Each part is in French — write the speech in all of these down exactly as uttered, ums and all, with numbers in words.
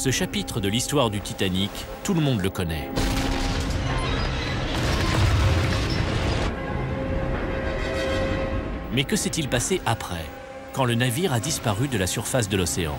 Ce chapitre de l'histoire du Titanic, tout le monde le connaît. Mais que s'est-il passé après, quand le navire a disparu de la surface de l'océan?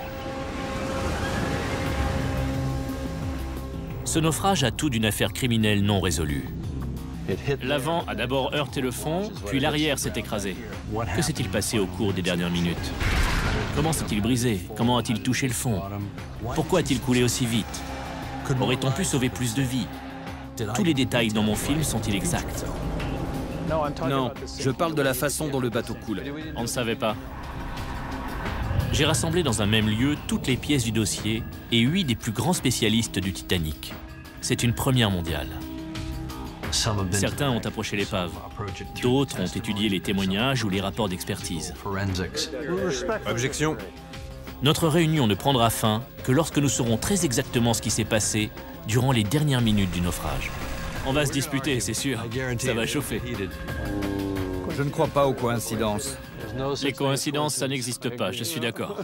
Ce naufrage a tout d'une affaire criminelle non résolue. L'avant a d'abord heurté le fond, puis l'arrière s'est écrasé. Que s'est-il passé au cours des dernières minutes? Comment s'est-il brisé? Comment a-t-il touché le fond? Pourquoi a-t-il coulé aussi vite? Aurait-on pu sauver plus de vies? Tous les détails dans mon film sont-ils exacts? Non, je parle de la façon dont le bateau coule. On ne savait pas. J'ai rassemblé dans un même lieu toutes les pièces du dossier et huit des plus grands spécialistes du Titanic. C'est une première mondiale. Certains ont approché l'épave, d'autres ont étudié les témoignages ou les rapports d'expertise. Objection. Notre réunion ne prendra fin que lorsque nous saurons très exactement ce qui s'est passé durant les dernières minutes du naufrage. On va se disputer, c'est sûr. Ça va chauffer. Je ne crois pas aux coïncidences. Les coïncidences, ça n'existe pas, je suis d'accord.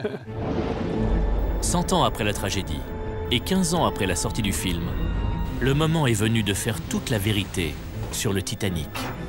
Cent ans après la tragédie et quinze ans après la sortie du film, le moment est venu de faire toute la vérité sur le Titanic.